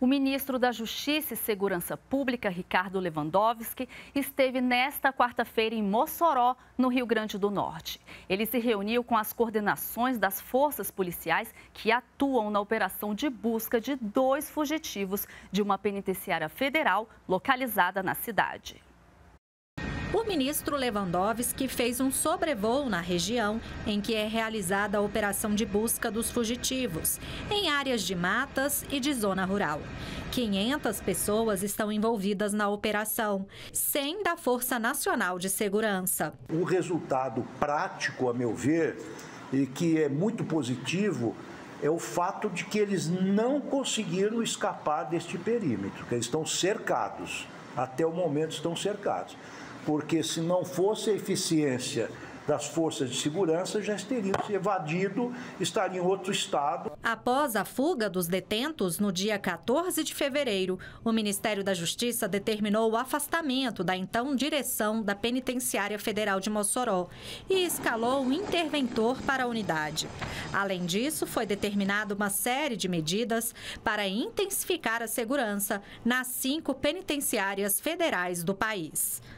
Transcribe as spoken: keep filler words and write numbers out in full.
O ministro da Justiça e Segurança Pública, Ricardo Lewandowski, esteve nesta quarta-feira em Mossoró, no Rio Grande do Norte. Ele se reuniu com as coordenações das forças policiais que atuam na operação de busca de dois fugitivos de uma penitenciária federal localizada na cidade. O ministro Lewandowski fez um sobrevoo na região em que é realizada a operação de busca dos fugitivos, em áreas de matas e de zona rural. quinhentas pessoas estão envolvidas na operação, cem da Força Nacional de Segurança. O resultado prático, a meu ver, e que é muito positivo, é o fato de que eles não conseguiram escapar deste perímetro, que eles estão cercados, até o momento estão cercados. Porque se não fosse a eficiência das forças de segurança, já teriam se evadido, estariam em outro estado. Após a fuga dos detentos, no dia quatorze de fevereiro, o Ministério da Justiça determinou o afastamento da então direção da Penitenciária Federal de Mossoró e escalou um interventor para a unidade. Além disso, foi determinada uma série de medidas para intensificar a segurança nas cinco penitenciárias federais do país.